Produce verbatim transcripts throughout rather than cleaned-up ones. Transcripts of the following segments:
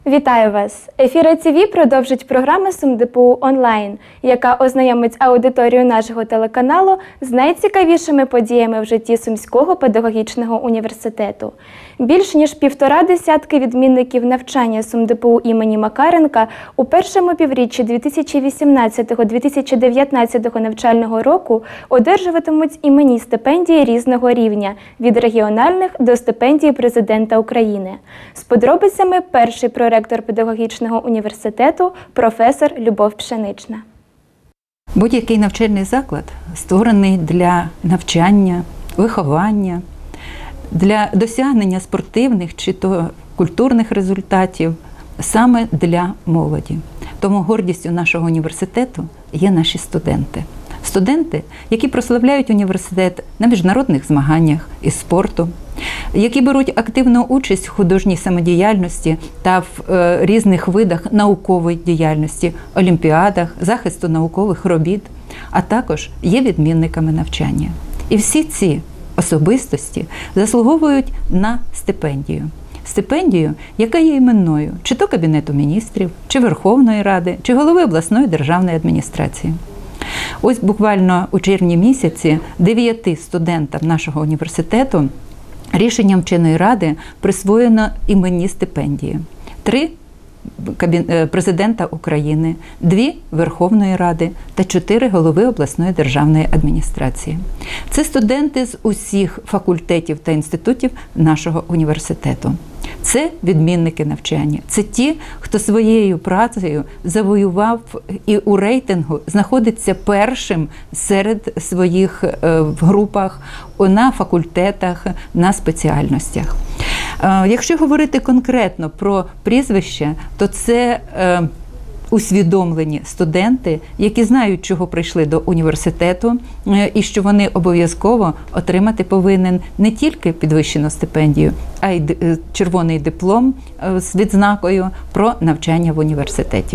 Вітаю вас! Ефір ай ті ві продовжить програма СумДПУ онлайн, яка ознайомить аудиторію нашого телеканалу з найцікавішими подіями в житті Сумського педагогічного університету. Більш ніж півтора десятки відмінників навчання СумДПУ імені Макаренка у першому півріччі дві тисячі вісімнадцятого - дві тисячі дев'ятнадцятого навчального року одержуватимуть іменні стипендії різного рівня – від регіональних до стипендії Президента України. З подробицями перший проректор педагогічного університету професор Любов Пшенична. Будь-який навчальний заклад створений для навчання, виховання, для досягнення спортивних чи то культурних результатів саме для молоді. Тому гордістю нашого університету є наші студенти. Студенти, які прославляють університет на міжнародних змаганнях із спорту, які беруть активну участь в художній самодіяльності та в е, різних видах наукової діяльності, олімпіадах, захисту наукових робіт, а також є відмінниками навчання. І всі ці особистості заслуговують на стипендію. Стипендію, яка є іменною чи то Кабінету міністрів, чи Верховної Ради, чи голови обласної державної адміністрації. Ось буквально у червні місяці дев'яти студентам нашого університету рішенням вченої ради присвоєно іменні стипендії. Три Президента України, дві Верховної Ради та чотири голови обласної державної адміністрації. Це студенти з усіх факультетів та інститутів нашого університету. Це відмінники навчання. Це ті, хто своєю працею завоював і у рейтингу знаходиться першим серед своїх в групах, на факультетах, на спеціальностях. Якщо говорити конкретно про прізвища, то це усвідомлені студенти, які знають, чого прийшли до університету, і що вони обов'язково отримати повинен не тільки підвищену стипендію, а й червоний диплом з відзнакою про навчання в університеті.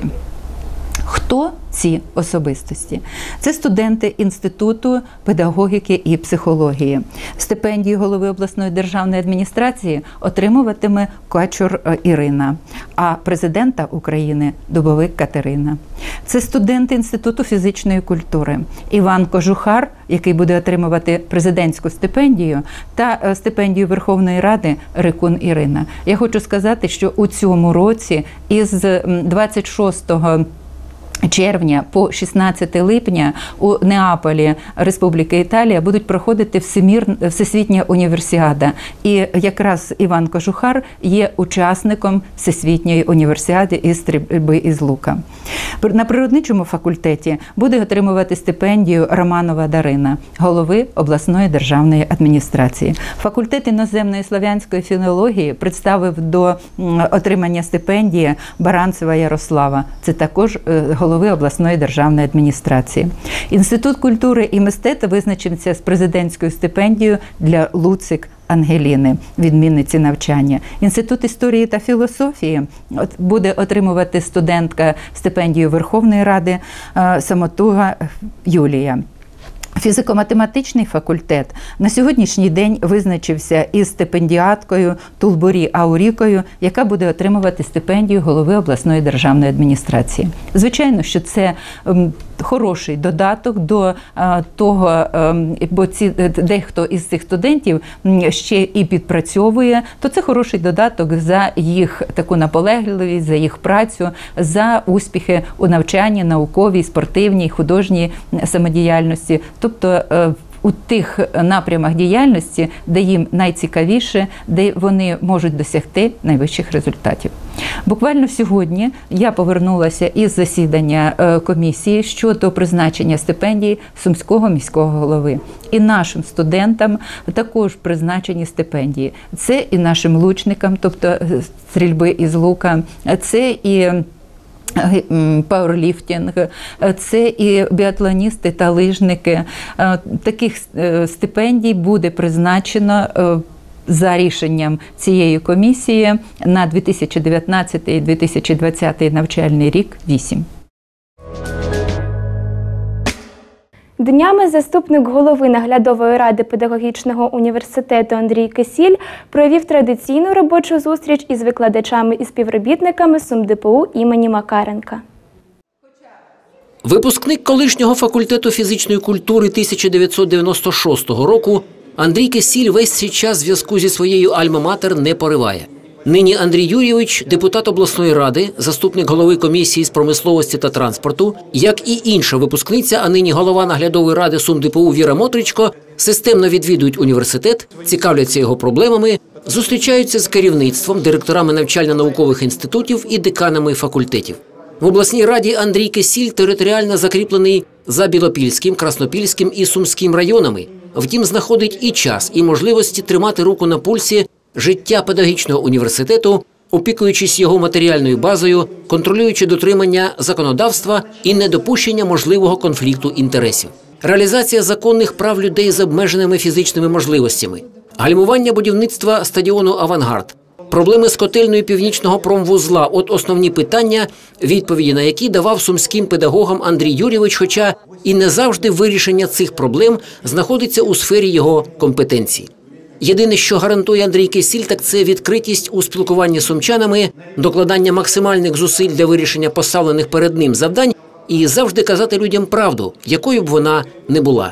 Хто ці особистості? Це студенти Інституту педагогіки і психології. Стипендію голови обласної державної адміністрації отримуватиме Качур Ірина, а президента України – Дубовик Катерина. Це студенти Інституту фізичної культури. Іван Кожухар, який буде отримувати президентську стипендію, та стипендію Верховної Ради Рикун Ірина. Я хочу сказати, що у цьому році із двадцять шостого червня по шістнадцяте липня у Неаполі, Республіки Італія, будуть проходити Всемір... Всесвітня універсіада. І якраз Іван Кожухар є учасником Всесвітньої універсіади із стрільби із лука. На природничому факультеті буде отримувати стипендію Романова Дарина, голови обласної державної адміністрації. Факультет іноземної слав'янської філології представив до отримання стипендії Баранцева Ярослава. Це також голови обласної державної адміністрації. Інститут культури і мистецтв визначився з президентською стипендією для Луцик Ангеліни, відмінниці навчання. Інститут історії та філософії буде отримувати студентка стипендію Верховної Ради Самотуга Юлія. Фізико-математичний факультет на сьогоднішній день визначився із стипендіаткою Тулбурі Аурікою, яка буде отримувати стипендію голови обласної державної адміністрації. Звичайно, що це ем, хороший додаток до е, того, е, бо ці, дехто із цих студентів ще і підпрацьовує, то це хороший додаток за їх таку наполегливість, за їх працю, за успіхи у навчанні, науковій, спортивній, художній самодіяльності. Тобто у тих напрямах діяльності, де їм найцікавіше, де вони можуть досягти найвищих результатів. Буквально сьогодні я повернулася із засідання комісії щодо призначення стипендії Сумського міського голови. І нашим студентам також призначені стипендії. Це і нашим лучникам, тобто стрільби із лука, це і пауерліфтинг, це і біатлоністи та лижники. Таких стипендій буде призначено за рішенням цієї комісії на дві тисячі дев'ятнадцятий - дві тисячі двадцятий навчальний рік вісім. Днями заступник голови наглядової ради педагогічного університету Андрій Кисіль провів традиційну робочу зустріч із викладачами і співробітниками СумДПУ імені Макаренка. Випускник колишнього факультету фізичної культури тисяча дев'ятсот дев'яносто шостого року Андрій Кисіль весь цей час зв'язку зі своєю альма-матер не пориває. Нині Андрій Юрійович – депутат обласної ради, заступник голови комісії з промисловості та транспорту, як і інша випускниця, а нині голова наглядової ради СумДПУ Віра Мотричко, системно відвідують університет, цікавляться його проблемами, зустрічаються з керівництвом, директорами навчально-наукових інститутів і деканами факультетів. В обласній раді Андрій Кисіль територіально закріплений за Білопільським, Краснопільським і Сумським районами. Втім, знаходить і час, і можливості тримати руку на пульсі життя педагогічного університету, опікуючись його матеріальною базою, контролюючи дотримання законодавства і недопущення можливого конфлікту інтересів. Реалізація законних прав людей з обмеженими фізичними можливостями, гальмування будівництва стадіону «Авангард», проблеми з котельною Північного промвузла – от основні питання, відповіді на які давав сумським педагогам Андрій Юрійович, хоча і не завжди вирішення цих проблем знаходиться у сфері його компетенції. Єдине, що гарантує Андрій Кисіль, так це відкритість у спілкуванні з сумчанами, докладання максимальних зусиль для вирішення поставлених перед ним завдань і завжди казати людям правду, якою б вона не була.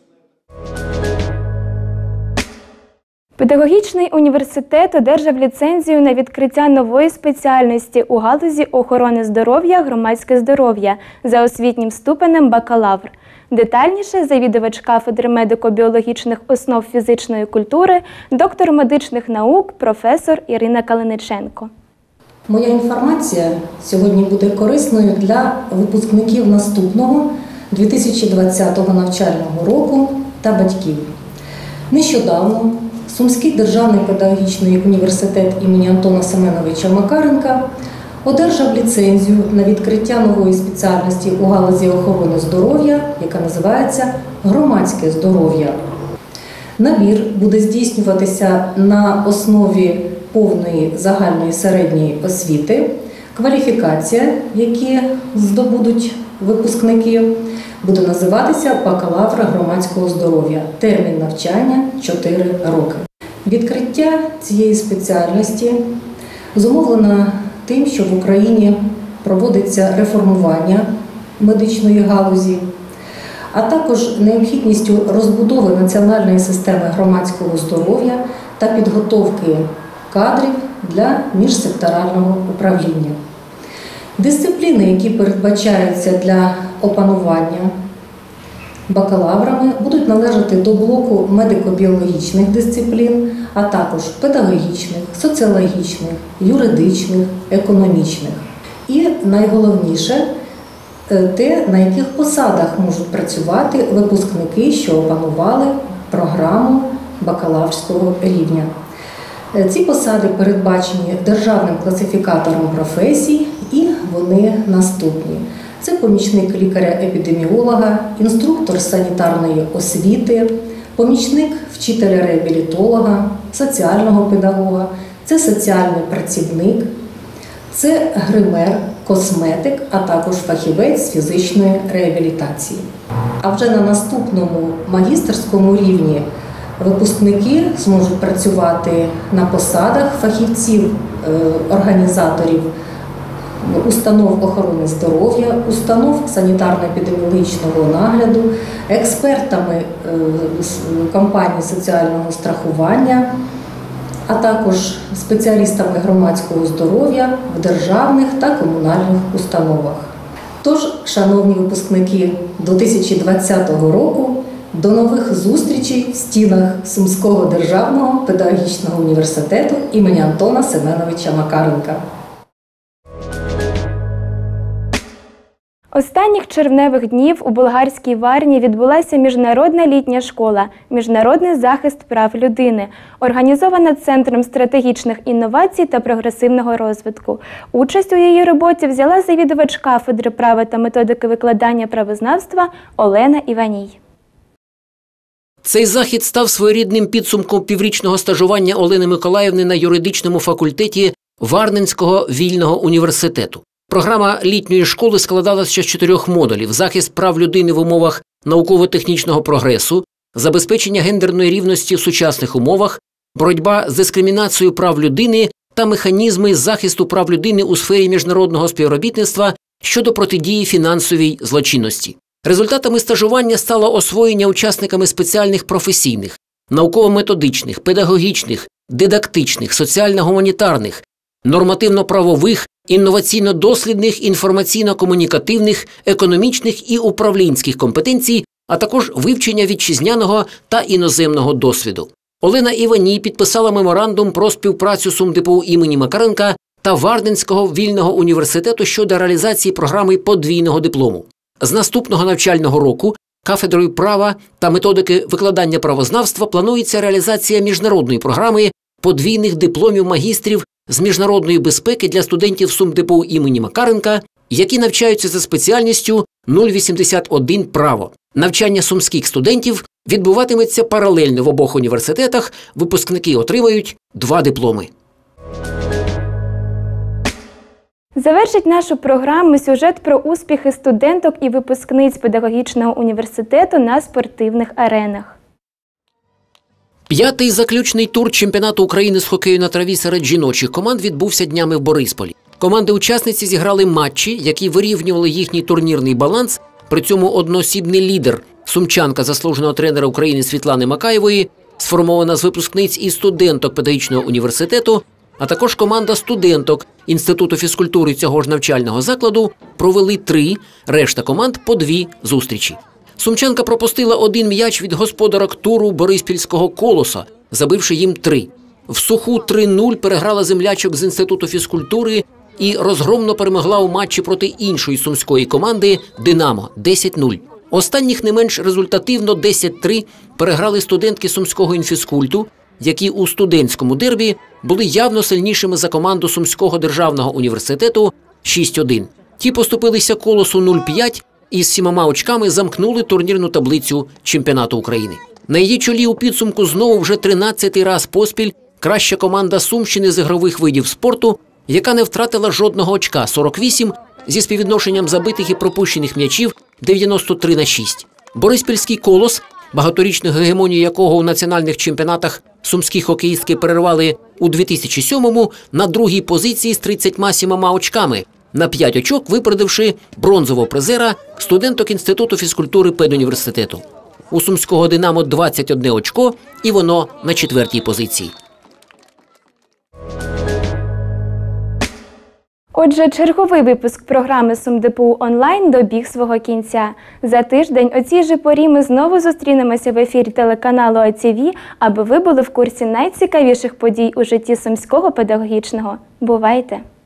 Педагогічний університет одержав ліцензію на відкриття нової спеціальності у галузі охорони здоров'я, громадське здоров'я за освітнім ступенем бакалавр. Детальніше завідувач кафедри медико-біологічних основ фізичної культури, доктор медичних наук, професор Ірина Калиниченко. Моя інформація сьогодні буде корисною для випускників наступного дві тисячі двадцятого навчального року та батьків. Нещодавно Сумський державний педагогічний університет імені Антона Семеновича Макаренка одержав ліцензію на відкриття нової спеціальності у галузі охорони здоров'я, яка називається «Громадське здоров'я». Набір буде здійснюватися на основі повної загальної середньої освіти. Кваліфікація, які здобудуть випускники, буде називатися бакалавра громадського здоров'я. Термін навчання – чотири роки. Відкриття цієї спеціальності зумовлено тим, що в Україні проводиться реформування медичної галузі, а також необхідністю розбудови національної системи громадського здоров'я та підготовки кадрів для міжсекторального управління. Дисципліни, які передбачаються для опанування бакалаврами, будуть належати до блоку медико-біологічних дисциплін, а також педагогічних, соціологічних, юридичних, економічних. І найголовніше – те, на яких посадах можуть працювати випускники, що опанували програму бакалаврського рівня. Ці посади передбачені державним класифікатором професій, і вони наступні. Це помічник лікаря-епідеміолога, інструктор санітарної освіти, помічник вчителя-реабілітолога, соціального педагога, це соціальний працівник, це гример, косметик, а також фахівець з фізичної реабілітації. А вже на наступному магістерському рівні випускники зможуть працювати на посадах фахівців, організаторів установ охорони здоров'я, установ санітарно-епідеміологічного нагляду, експертами компаній соціального страхування, а також спеціалістами громадського здоров'я в державних та комунальних установах. Тож, шановні випускники дві тисячі двадцятого року, до нових зустрічей в стінах Сумського державного педагогічного університету імені Антона Семеновича Макаренка. Останніх червневих днів у болгарській Варні відбулася міжнародна літня школа «Міжнародний захист прав людини», організована Центром стратегічних інновацій та прогресивного розвитку. Участь у її роботі взяла завідувач кафедри права та методики викладання правознавства Олена Іваній. Цей захід став своєрідним підсумком піврічного стажування Олени Миколаївни на юридичному факультеті Варненського вільного університету. Програма літньої школи складалася з чотирьох модулів – захист прав людини в умовах науково-технічного прогресу, забезпечення гендерної рівності в сучасних умовах, боротьба з дискримінацією прав людини та механізми захисту прав людини у сфері міжнародного співробітництва щодо протидії фінансовій злочинності. Результатами стажування стало освоєння учасниками спеціальних професійних, науково-методичних, педагогічних, дидактичних, соціально-гуманітарних, нормативно-правових, інноваційно-дослідних, інформаційно-комунікативних, економічних і управлінських компетенцій, а також вивчення вітчизняного та іноземного досвіду. Олена Іваній підписала меморандум про співпрацю СумДПУ імені Макаренка та Варденського вільного університету щодо реалізації програми подвійного диплому. З наступного навчального року кафедрою права та методики викладання правознавства планується реалізація міжнародної програми подвійних дипломів магістрів з міжнародної безпеки для студентів СумДПУ імені Макаренка, які навчаються за спеціальністю нуль вісімдесят один «Право». Навчання сумських студентів відбуватиметься паралельно в обох університетах, випускники отримають два дипломи. Завершить нашу програму сюжет про успіхи студенток і випускниць педагогічного університету на спортивних аренах. П'ятий заключний тур чемпіонату України з хокею на траві серед жіночих команд відбувся днями в Борисполі. Команди-учасниці зіграли матчі, які вирівнювали їхній турнірний баланс, при цьому одноосібний лідер, сумчанка заслуженого тренера України Світлани Макаєвої, сформована з випускниць і студенток педагогічного університету, а також команда студенток Інституту фізкультури цього ж навчального закладу провели три, решта команд – по дві зустрічі. Сумчанка пропустила один м'яч від господарок туру Бориспільського «Колоса», забивши їм три. В суху три нуль переграла землячок з Інституту фізкультури і розгромно перемогла у матчі проти іншої сумської команди «Динамо» десять нуль. Останніх не менш результативно десять три переграли студентки Сумського інфізкульту, які у студентському дербі були явно сильнішими за команду Сумського державного університету шість один. Ті поступилися «Колосу» нуль п'ять і з сімома очками замкнули турнірну таблицю чемпіонату України. На її чолі у підсумку знову вже тринадцятий раз поспіль краща команда Сумщини з ігрових видів спорту, яка не втратила жодного очка – сорок вісім, зі співвідношенням забитих і пропущених м'ячів дев'яносто три на шість. Бориспільський «Колос», багаторічну гегемонію якого у національних чемпіонатах сумські хокеїстки перервали у дві тисячі сьомому, на другій позиції з тридцятьма сімома очками, на п'ять очок випередивши бронзового призера студенток Інституту фізкультури педуніверситету. У сумського «Динамо» двадцять одне очко, і воно на четвертій позиції. Отже, черговий випуск програми СумДПУ онлайн добіг свого кінця. За тиждень о цій же порі ми знову зустрінемося в ефірі телеканалу АТВ, аби ви були в курсі найцікавіших подій у житті Сумського педагогічного. Бувайте!